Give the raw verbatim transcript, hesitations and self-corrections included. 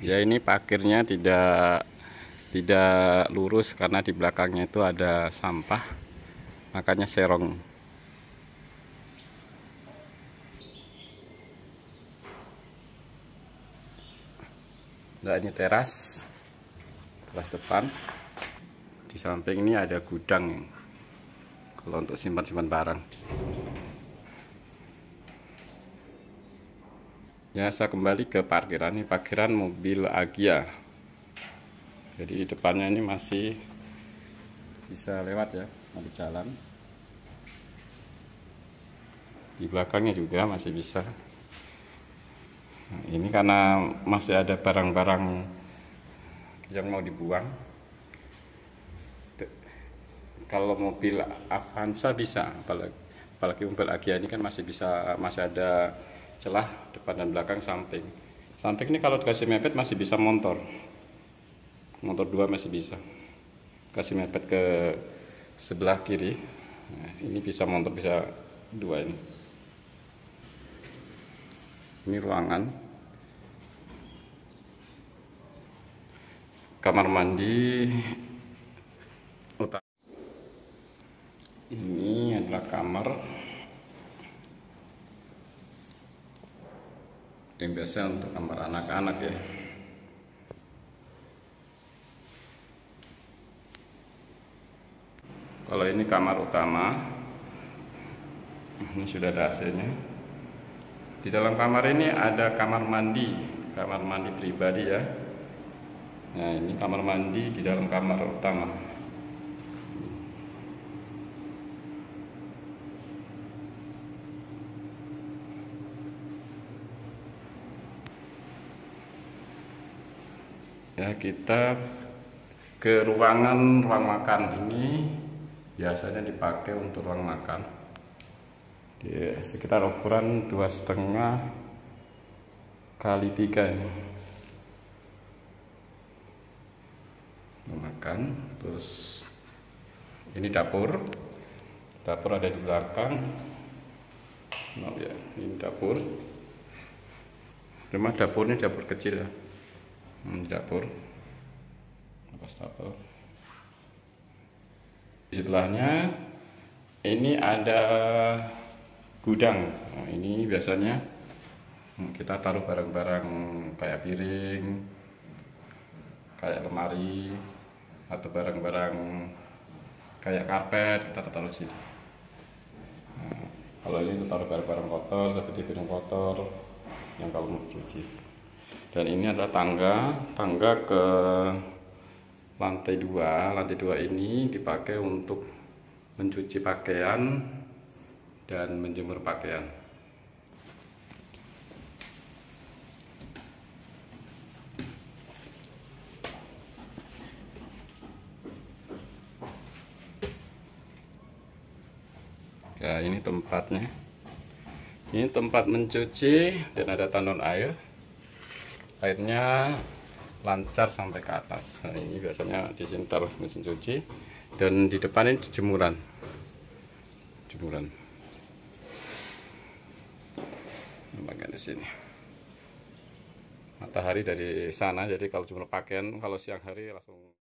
Ya, ini parkirnya tidak tidak lurus karena di belakangnya itu ada sampah, makanya serong. Nah, ini teras, teras depan. Di samping ini ada gudang kalau untuk simpan-simpan barang. Ya, saya kembali ke parkiran. Ini parkiran mobil Agya. Jadi di depannya ini masih bisa lewat ya, ada jalan. Di belakangnya juga masih bisa. Nah, ini karena masih ada barang-barang yang mau dibuang. Kalau mobil Avanza bisa, apalagi, apalagi mobil Agya ini kan masih bisa, masih ada celah depan dan belakang, samping. Samping ini kalau dikasih mepet masih bisa motor. Motor dua masih bisa. Kasih mepet ke sebelah kiri. Nah, ini bisa motor bisa dua ini. Ini ruangan. Kamar mandi utama. Ini adalah kamar yang biasa untuk kamar anak-anak ya. Kalau ini kamar utama, ini sudah ada A C-nya. Di dalam kamar ini ada kamar mandi, kamar mandi pribadi ya. Nah, ini kamar mandi di dalam kamar utama. Ya, kita ke ruangan ruang makan. Ini biasanya dipakai untuk ruang makan. Di sekitar ukuran dua setengah kali tiga ini. Ruang makan. Terus ini dapur. Dapur ada di belakang. Maaf ya, ini dapur. Rumah dapurnya dapur kecil ya. Ini dapur. Wastafel. Di sebelahnya ini ada gudang. Nah, ini biasanya kita taruh barang-barang kayak piring, kayak lemari, atau barang-barang kayak karpet kita taruh sini. Nah, kalau ini taruh barang-barang kotor seperti piring kotor yang kalau mau cuci. Dan ini adalah tangga, tangga ke lantai dua. Lantai dua ini dipakai untuk mencuci pakaian dan menjemur pakaian. Ya, ini tempatnya. Ini tempat mencuci dan ada tandon air. Airnya lancar sampai ke atas. Nah, ini biasanya di sini taruh mesin cuci, dan di depan ini jemuran. Jemuran. Bagian di sini. Matahari dari sana, jadi kalau jemur pakaian kalau siang hari langsung